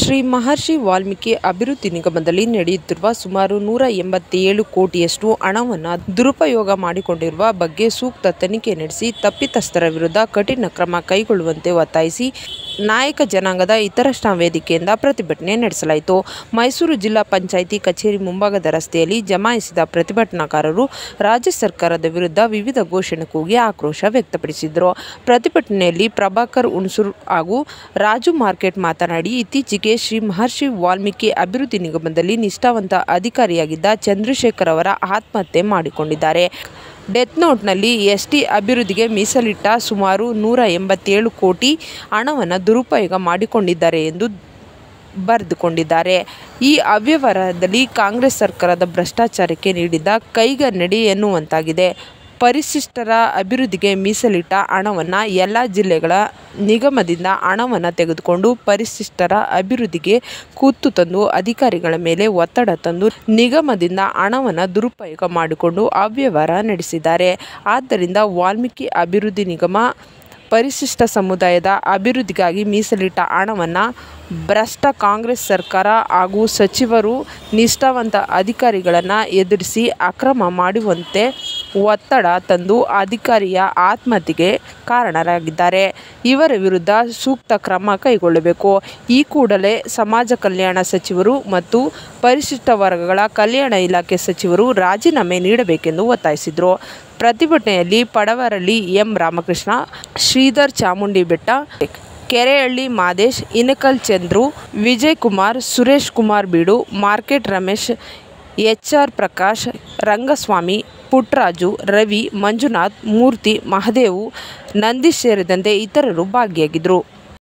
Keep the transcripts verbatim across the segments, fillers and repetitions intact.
ಶ್ರೀ ಮಹರ್ಷಿ ವಾಲ್ಮೀಕಿ ಅಭಿವೃದ್ಧಿ ನಿಗಮದಲ್ಲಿ ನಡೆಯುತ್ತಿರುವ ಸುಮಾರು ನೂರ ಎಂಬತ್ತೇಳು ಕೋಟಿಯಷ್ಟು ಹಣವನ್ನು ದುರುಪಯೋಗ ಮಾಡಿಕೊಂಡಿರುವ ಬಗ್ಗೆ ಸೂಕ್ತ ತನಿಖೆ ನಡೆಸಿ ತಪ್ಪಿತಸ್ಥರ ವಿರುದ್ಧ ಕಠಿಣ ಕ್ರಮ ಕೈಗೊಳ್ಳುವಂತೆ ಒತ್ತಾಯಿಸಿ ನಾಯಕ ಜನಾಂಗದ ಹಿತರಕ್ಷಣಾ ವೇದಿಕೆಯಿಂದ ಪ್ರತಿಭಟನೆ ನಡೆಸಲಾಯಿತು. ಮೈಸೂರು ಜಿಲ್ಲಾ ಪಂಚಾಯಿತಿ ಕಚೇರಿ ಮುಂಭಾಗದ ರಸ್ತೆಯಲ್ಲಿ ಜಮಾಯಿಸಿದ ಪ್ರತಿಭಟನಾಕಾರರು ರಾಜ್ಯ ಸರ್ಕಾರದ ವಿರುದ್ಧ ವಿವಿಧ ಘೋಷಣೆ ಕೂಗಿ ಆಕ್ರೋಶ ವ್ಯಕ್ತಪಡಿಸಿದರು. ಪ್ರತಿಭಟನೆಯಲ್ಲಿ ಪ್ರಭಾಕರ್ ಹುಣಸೂರು ಹಾಗೂ ರಾಜು ಮಾರ್ಕೆಟ್ ಮಾತನಾಡಿ, ಇತ್ತೀಚೆಗೆ ಶ್ರೀ ಮಹರ್ಷಿ ವಾಲ್ಮೀಕಿ ಅಭಿವೃದ್ಧಿ ನಿಗಮದಲ್ಲಿ ನಿಷ್ಠಾವಂತ ಅಧಿಕಾರಿಯಾಗಿದ್ದ ಚಂದ್ರಶೇಖರ್ ಅವರ ಆತ್ಮಹತ್ಯೆ ಮಾಡಿಕೊಂಡಿದ್ದಾರೆ. ಡೆತ್ ನೋಟ್ನಲ್ಲಿ ಎಸ್ಟಿ ಅಭಿವೃದ್ಧಿಗೆ ಮೀಸಲಿಟ್ಟ ಸುಮಾರು ನೂರ ಎಂಬತ್ತೇಳು ಕೋಟಿ ಹಣವನ್ನು ದುರುಪಯೋಗ ಮಾಡಿಕೊಂಡಿದ್ದಾರೆ ಎಂದು ಬರೆದುಕೊಂಡಿದ್ದಾರೆ. ಈ ಅವ್ಯವಹಾರದಲ್ಲಿ ಕಾಂಗ್ರೆಸ್ ಸರ್ಕಾರದ ಭ್ರಷ್ಟಾಚಾರಕ್ಕೆ ನೀಡಿದ ಕೈಗನ್ನಡಿ ಎನ್ನುವಂತಾಗಿದೆ. ಪರಿಶಿಷ್ಟರ ಅಭಿವೃದ್ಧಿಗೆ ಮೀಸಲಿಟ್ಟ ಹಣವನ್ನು ಎಲ್ಲ ಜಿಲ್ಲೆಗಳ ನಿಗಮದಿಂದ ಹಣವನ್ನು ತೆಗೆದುಕೊಂಡು ಪರಿಶಿಷ್ಟರ ಅಭಿವೃದ್ಧಿಗೆ ಕೂತು ತಂದು ಅಧಿಕಾರಿಗಳ ಮೇಲೆ ಒತ್ತಡ ತಂದು ನಿಗಮದಿಂದ ಹಣವನ್ನು ದುರುಪಯೋಗ ಮಾಡಿಕೊಂಡು ಅವ್ಯವಹಾರ ನಡೆಸಿದ್ದಾರೆ. ಆದ್ದರಿಂದ ವಾಲ್ಮೀಕಿ ಅಭಿವೃದ್ಧಿ ನಿಗಮ ಪರಿಶಿಷ್ಟ ಸಮುದಾಯದ ಅಭಿವೃದ್ಧಿಗಾಗಿ ಮೀಸಲಿಟ್ಟ ಹಣವನ್ನು ಭ್ರಷ್ಟ ಕಾಂಗ್ರೆಸ್ ಸರ್ಕಾರ ಹಾಗೂ ಸಚಿವರು ನಿಷ್ಠಾವಂತ ಅಧಿಕಾರಿಗಳನ್ನು ಎದುರಿಸಿ ಅಕ್ರಮ ಮಾಡುವಂತೆ ಒತ್ತಡ ತಂದು ಅಧಿಕಾರಿಯ ಆತ್ಮಹತ್ಯೆಗೆ ಕಾರಣರಾಗಿದ್ದಾರೆ. ಇವರ ವಿರುದ್ಧ ಸೂಕ್ತ ಕ್ರಮ ಕೈಗೊಳ್ಳಬೇಕು. ಈ ಕೂಡಲೇ ಸಮಾಜ ಕಲ್ಯಾಣ ಸಚಿವರು ಮತ್ತು ಪರಿಶಿಷ್ಟ ವರ್ಗಗಳ ಕಲ್ಯಾಣ ಇಲಾಖೆ ಸಚಿವರು ರಾಜೀನಾಮೆ ನೀಡಬೇಕೆಂದು ಒತ್ತಾಯಿಸಿದರು. ಪ್ರತಿಭಟನೆಯಲ್ಲಿ Padavaralli M Ramakrishna, Shridhar Chamundibetta, Kerehalli Madesh, Inakal Chandru, Vijay Kumar, Suresh Kumar Beedu, market Ramesh, H R Prakash, Rangaswamy, Puttaraju, Ravi, Manjunath, Murthy, Mahadevu, Nandish ಸೇರಿದಂತೆ ಇತರರು ಭಾಗಿಯಾಗಿದ್ದರು.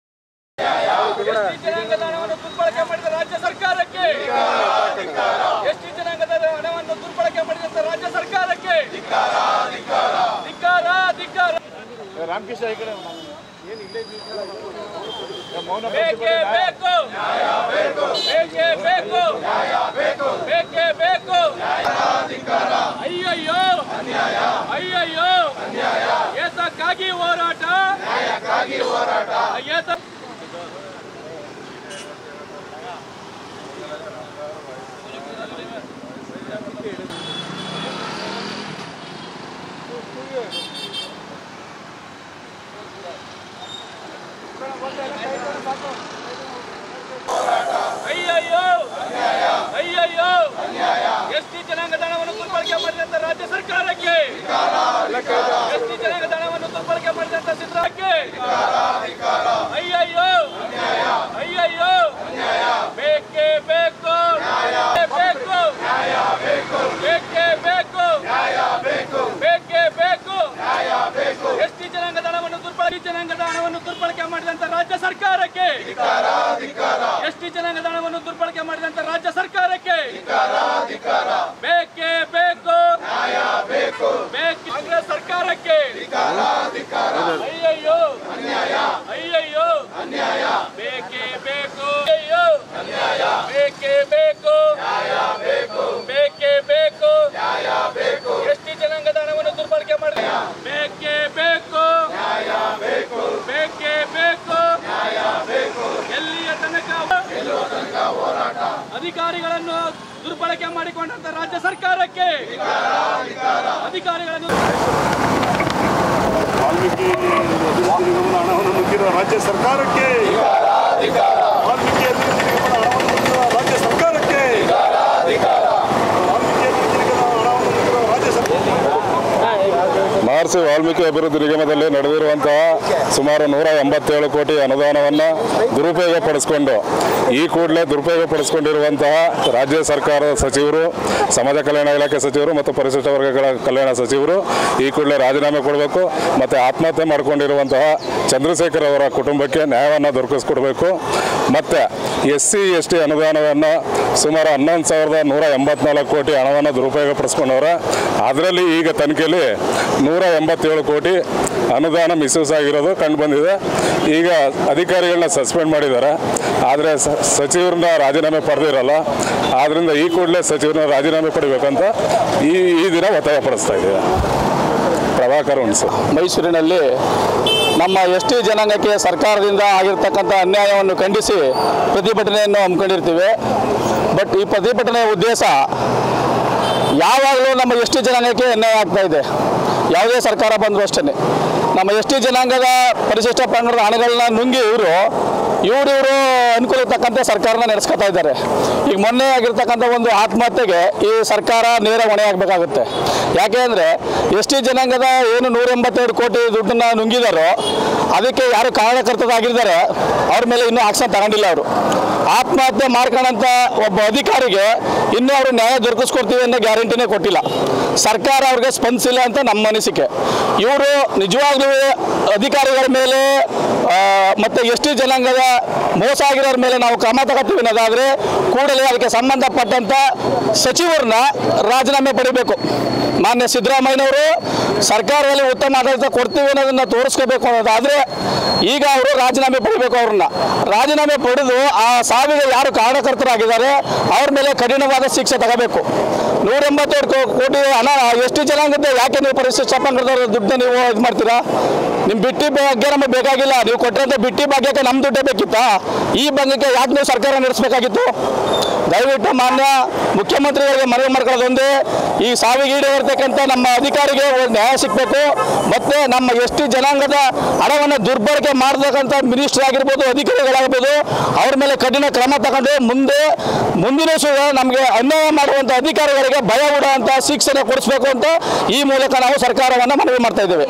ಅಯ್ಯಯ್ಯೋ ಅಯ್ಯಯ್ಯೋ ಏತಕ್ಕಾಗಿ ಹೋರಾಟ ಹೋರಾಟ ಅಯ್ಯಯ್ಯೋ ಅಯ್ಯಯ್ಯೋ ಎಸ್ಟಿ ಜನಾಂಗದ ಹಣವನ್ನು ದುರ್ಬಳಕೆ ಮಾಡಿದಂತ ರಾಜ್ಯ ಸರ್ಕಾರಕ್ಕೆ, ಎಸ್ಟಿ ಜನಾಂಗದ ಹಣವನ್ನು ದುರ್ಬಳಕೆ ಮಾಡಿದಂತ ಸಿದ್ದರಾಮಯ್ಯಗೆ ಅಯ್ಯಯ್ಯೋ ಅಯ್ಯಯ್ಯೋ ಬೇಕೇ ಬೇಕು ಬೇಕು ಬೇಕೇ ಬೇಕು ಬೇಕೇ ಬೇಕು ಎಸ್ಟಿ ಜನಾಂಗದ ಹಣವನ್ನು ದುರ್ಬಳಕೆ ಜನಾಂಗದ ಹಣವನ್ನು ದುರ್ಬಳಕೆ ಮಾಡಿದಂತ ರಾಜ್ಯ ಸರ್ಕಾರಕ್ಕೆ, ಎಸ್ಟಿ ಜನಾಂಗದ ಹಣವನ್ನು ದುರ್ಬಳಕೆ ಮಾಡಿದಂತ ರಾಜ್ಯ ಸರ್ಕಾರಕ್ಕೆ ಬೇಕೇ ಬೇಕು ಕಾಂಗ್ರೆಸ್ ಸರ್ಕಾರಕ್ಕೆ ಅಯ್ಯಯ್ಯೋ ಅಯ್ಯಯ್ಯೋ ಬೇಕೇ ಬೇಕು ಬೇಕೇ ಬೇಕು ಬೇಕೇ ಬೇಕು ಎಸ್ಟಿ ಜನಾಂಗದ ಹಣವನ್ನು ದುರ್ಬಳಕೆ ಮಾಡಿದ ಬೇಕೇ ಬೇಕು ಬೇಕೇ ಬೇಕು ಎಲ್ಲಿಯ ತನಕ ಅಧಿಕಾರಿಗಳನ್ನು ದುರ್ಬಳಕೆ ಮಾಡಿಕೊಂಡಂತ ರಾಜ್ಯ ಸರ್ಕಾರಕ್ಕೆ ಅಧಿಕಾರಿಗಳನ್ನು ವಾಲ್ಮೀಕಿ ಹಣವನ್ನು ನುಗ್ಗಿರುವ ರಾಜ್ಯ ಸರ್ಕಾರಕ್ಕೆ ವಾಲ್ಮೀಕಿ ಅಭಿವೃದ್ಧಿ ನಿಗಮದ ಹಣವನ್ನು ನುಗ್ಗಿರುವ ರಾಜ್ಯ ಸರ್ಕಾರಕ್ಕೆ ವಾಲ್ಮೀಕಿ ಅಭಿವೃದ್ಧಿ ನಿಗಮದ ಹಣವನ್ನು ನುಗ್ಗಿರುವ ರಾಜ್ಯ ಸರ್ಕಾರ ಮಹರ್ಷಿ ವಾಲ್ಮೀಕಿ ಅಭಿವೃದ್ಧಿ ನಿಗಮದಲ್ಲಿ ನಡೆದಿರುವಂತಹ ಸುಮಾರು ನೂರ ಎಂಬತ್ತೇಳು ಕೋಟಿ ಅನುದಾನವನ್ನು ದುರುಪಯೋಗಪಡಿಸಿಕೊಂಡು ಈ ಕೂಡಲೇ ದುರುಪಯೋಗಪಡಿಸಿಕೊಂಡಿರುವಂತಹ ರಾಜ್ಯ ಸರ್ಕಾರದ ಸಚಿವರು, ಸಮಾಜ ಕಲ್ಯಾಣ ಇಲಾಖೆ ಸಚಿವರು ಮತ್ತು ಪರಿಶಿಷ್ಟ ವರ್ಗಗಳ ಕಲ್ಯಾಣ ಸಚಿವರು ಈ ಕೂಡಲೇ ರಾಜೀನಾಮೆ ಕೊಡಬೇಕು ಮತ್ತು ಆತ್ಮಹತ್ಯೆ ಮಾಡಿಕೊಂಡಿರುವಂತಹ ಚಂದ್ರಶೇಖರ್ ಅವರ ಕುಟುಂಬಕ್ಕೆ ನ್ಯಾಯವನ್ನು ದೊರಕಿಸ್ಕೊಡ್ಬೇಕು. ಮತ್ತು ಎಸ್ ಸಿ ಎಸ್ ಟಿ ಅನುದಾನವನ್ನು ಸುಮಾರು ಹನ್ನೊಂದು ಸಾವಿರದ ನೂರ ಎಂಬತ್ನಾಲ್ಕು ಕೋಟಿ ಹಣವನ್ನು ದುರುಪಯೋಗಪಡಿಸ್ಕೊಂಡವರ ಅದರಲ್ಲಿ ಈಗ ತನಿಖೆಯಲ್ಲಿ ನೂರ ಎಂಬತ್ತೇಳು ಕೋಟಿ ಅನುದಾನ ಮಿಸ್ಯೂಸ್ ಆಗಿರೋದು ಕಂಡು ಬಂದಿದೆ. ಈಗ ಅಧಿಕಾರಿಗಳನ್ನ ಸಸ್ಪೆಂಡ್ ಮಾಡಿದ್ದಾರೆ, ಆದರೆ ಸಚಿವರನ್ನ ರಾಜೀನಾಮೆ ಪಡೆದಿರಲ್ಲ. ಆದ್ದರಿಂದ ಈ ಕೂಡಲೇ ಸಚಿವರನ್ನ ರಾಜೀನಾಮೆ ಪಡಿಬೇಕಂತ ಈ ಈ ದಿನ ಒತ್ತಾಯ ಪಡಿಸ್ತಾ ಇದ್ದೀವಿ. ಪ್ರಭಾಕರ್ ಹುಣಸೂರು. ಮೈಸೂರಿನಲ್ಲಿ ನಮ್ಮ ಎಸ್ ಟಿ ಜನಾಂಗಕ್ಕೆ ಸರ್ಕಾರದಿಂದ ಆಗಿರ್ತಕ್ಕಂಥ ಅನ್ಯಾಯವನ್ನು ಖಂಡಿಸಿ ಪ್ರತಿಭಟನೆಯನ್ನು ಹಮ್ಮಿಕೊಂಡಿರ್ತೀವಿ. ಬಟ್ ಈ ಪ್ರತಿಭಟನೆಯ ಉದ್ದೇಶ ಯಾವಾಗಲೂ ನಮ್ಮ ಎಸ್ ಟಿ ಜನಾಂಗಕ್ಕೆ ಅನ್ಯಾಯ ಆಗ್ತಾ ಇದೆ. ಯಾವುದೇ ಸರ್ಕಾರ ಬಂದರೂ ಅಷ್ಟೇ ನಮ್ಮ ಎಸ್ ಟಿ ಜನಾಂಗದ ಪರಿಶಿಷ್ಟ ಪಂಗಡದ ಹಣಗಳನ್ನ ನುಂಗಿ ಇವರು ಇವರು ಇವರು ಅನುಕೂಲ ತಕ್ಕಂತೆ ಸರ್ಕಾರನ ನಡೆಸ್ಕೊತಾ ಇದ್ದಾರೆ. ಈಗ ಮೊನ್ನೆ ಆಗಿರ್ತಕ್ಕಂಥ ಒಂದು ಆತ್ಮಹತ್ಯೆಗೆ ಈ ಸರ್ಕಾರ ನೇರ ಹೊಣೆ ಆಗಬೇಕಾಗುತ್ತೆ. ಯಾಕೆ ಅಂದರೆ ಎಸ್ ಟಿ ಜನಾಂಗದ ಏನು ನೂರ ಎಂಬತ್ತೆರಡು ಕೋಟಿ ದುಡ್ಡನ್ನು ನುಂಗಿದಾರೋ ಅದಕ್ಕೆ ಯಾರು ಕಾರಣಕರ್ತರಾಗಿದ್ದಾರೆ ಅವ್ರ ಮೇಲೆ ಇನ್ನೂ ಆಕ್ಷನ್ ತಗೊಂಡಿಲ್ಲ. ಅವರು ಆತ್ಮಹತ್ಯೆ ಮಾಡ್ಕೊಳ್ಳೋಂಥ ಒಬ್ಬ ಅಧಿಕಾರಿಗೆ ಇನ್ನೂ ಅವರು ನ್ಯಾಯ ದೊರಕಿಸ್ಕೊಡ್ತೀವಿ ಅನ್ನೋ ಗ್ಯಾರಂಟಿನೇ ಕೊಟ್ಟಿಲ್ಲ. ಸರ್ಕಾರ ಅವ್ರಿಗೆ ಸ್ಪಂದಿಸಿಲ್ಲ ಅಂತ ನಮ್ಮ ಅನಿಸಿಕೆ. ಇವರು ನಿಜವಾಗ್ಲೂ ಅಧಿಕಾರಿಗಳ ಮೇಲೆ ಮತ್ತು ಎಸ್ ಟಿ ಜನಾಂಗದ ಮೋಸ ಆಗಿರೋರ ಮೇಲೆ ನಾವು ಕ್ರಮ ತಗೋತೀವಿ ಅನ್ನೋದಾದರೆ ಕೂಡಲೇ ಅದಕ್ಕೆ ಸಂಬಂಧಪಟ್ಟಂಥ ಸಚಿವರನ್ನ ರಾಜೀನಾಮೆ ಪಡಿಬೇಕು. ಮಾನ್ಯ ಸಿದ್ದರಾಮಯ್ಯನವರು ಸರ್ಕಾರದಲ್ಲಿ ಉತ್ತಮ ಆಡಳಿತ ಕೊಡ್ತೀವಿ ಅನ್ನೋದನ್ನು ತೋರಿಸ್ಕೋಬೇಕು ಅನ್ನೋದಾದರೆ ಈಗ ಅವರು ರಾಜೀನಾಮೆ ಪಡಿಬೇಕು. ಅವ್ರನ್ನ ರಾಜೀನಾಮೆ ಪಡೆದು ಆ ಸಾವಿಗೆ ಯಾರು ಕಾರಣಕರ್ತರಾಗಿದ್ದಾರೆ ಅವ್ರ ಮೇಲೆ ಕಠಿಣವಾದ ಶಿಕ್ಷೆ ತಗೋಬೇಕು. ನೂರ ಎಂಬತ್ತೆರಡು ಕೋಟಿ ಹಣ ಎಷ್ಟು ಜನಾಂಗದ ಯಾಕೆ ನೀವು ಪರಿಶಿಷ್ಟ ಪಂಗಡದವ್ರ ದುಡ್ಡು ನೀವು ಇದು ಮಾಡ್ತೀರಾ? ನಿಮ್ಮ ಬಿಟ್ಟಿ ಭಾಗ್ಯ ನಮಗೆ ಬೇಕಾಗಿಲ್ಲ. ನೀವು ಕೊಟ್ಟಂಥ ಬಿಟ್ಟಿ ಭಾಗ್ಯಕ್ಕೆ ನಮ್ಮ ದುಡ್ಡೇ ಬೇಕಿತ್ತಾ? ಈ ಭಾಗ್ಯಕ್ಕೆ ಯಾಕೆ ನೀವು ಸರ್ಕಾರ ನಡೆಸಬೇಕಾಗಿತ್ತು? ದಯವಿಟ್ಟು ಮಾನ್ಯ ಮುಖ್ಯಮಂತ್ರಿಗಳಿಗೆ ಮನವಿ ಮಾಡ್ಕೊಳ್ಳೋದೊಂದೇ, ಈ ಸಾವಿಗೆ ಈಡೇರ್ತಕ್ಕಂಥ ನಮ್ಮ ಅಧಿಕಾರಿಗೆ ನ್ಯಾಯ ಸಿಗಬೇಕು. ಮತ್ತು ನಮ್ಮ ಎಸ್ ಟಿ ಜನಾಂಗದ ಹಣವನ್ನು ದುರ್ಬಳಕೆ ಮಾಡತಕ್ಕಂಥ ಮಿನಿಸ್ಟರ್ ಆಗಿರ್ಬೋದು, ಅಧಿಕಾರಿಗಳಾಗಿರ್ಬೋದು, ಅವ್ರ ಮೇಲೆ ಕಠಿಣ ಕ್ರಮ ತಗೊಂಡು ಮುಂದೆ ಮುಂದಿನ ಸುದ ನಮಗೆ ಅನ್ಯಾಯ ಮಾಡುವಂಥ ಅಧಿಕಾರಿಗಳಿಗೆ ಭಯ ಉಡುವಂಥ ಶಿಕ್ಷಣ ಕೊಡಿಸ್ಬೇಕು ಅಂತ ಈ ಮೂಲಕ ನಾವು ಸರ್ಕಾರವನ್ನು ಮನವಿ ಮಾಡ್ತಾ ಇದ್ದೇವೆ.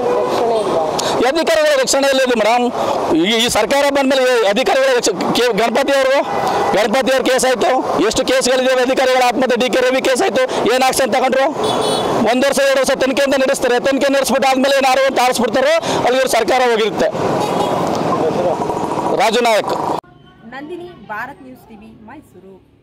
ಅಧಿಕಾರಿಗಳ ರಕ್ಷಣೆ ಇಲ್ಲ ಮೇಡಮ್. ಈ ಈ ಸರ್ಕಾರ ಬಂದ ಮೇಲೆ ಅಧಿಕಾರಿಗಳ ಗಣಪತಿ ಅವರು ಗಣಪತಿ ಅವ್ರ ಕೇಸ್ ಆಯಿತು. ಎಷ್ಟು ಕೇಸ್ಗಳಿದ್ದಾವೆ ಅಧಿಕಾರಿಗಳ ಆತ್ಮಹತ್ಯೆ? ಡಿ ಕೆ ರವಿ ಕೇಸ್ ಆಯಿತು. ಏನು ಆಕ್ಷನ್ ತಗೊಂಡ್ರು? ಒಂದು ವರ್ಷ ಎರಡು ವರ್ಷ ತನಿಖೆಯಿಂದ ನಡೆಸ್ತಾರೆ. ತನಿಖೆ ನಡೆಸ್ಬಿಟ್ಟು ಆದಮೇಲೆ ಏನಾರು ಅಂತ ಆರಿಸ್ಬಿಡ್ತಾರೋ ಅಲ್ಲಿ ಸರ್ಕಾರ ಹೋಗಿರುತ್ತೆ. Raju Nayak, Nandini, Bharat news TV, Mysuru.